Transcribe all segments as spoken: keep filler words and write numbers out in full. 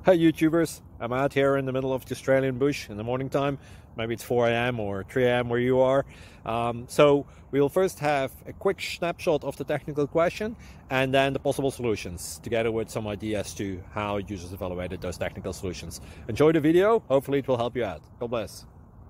Hi YouTubers, I'm out here in the middle of the Australian bush in the morning time. Maybe it's four A M or three A M where you are. Um, so we'll first have a quick snapshot of the technical question and then the possible solutions, together with some ideas to how users evaluated those technical solutions. Enjoy the video, hopefully it will help you out. God bless.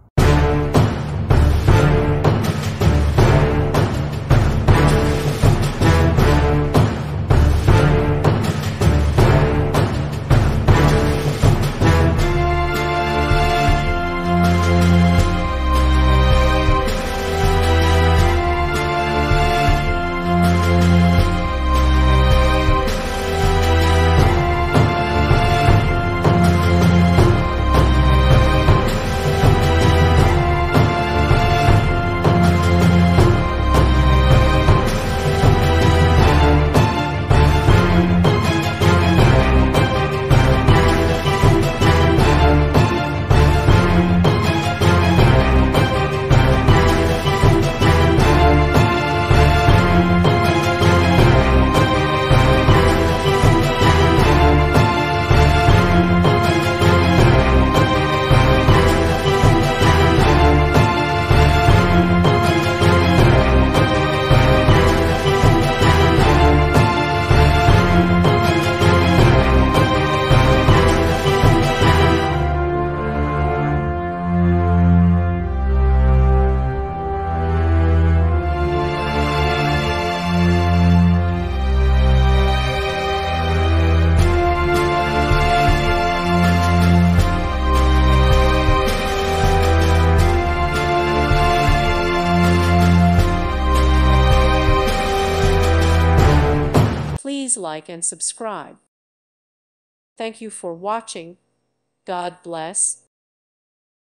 Please like and subscribe. Thank you for watching. God bless.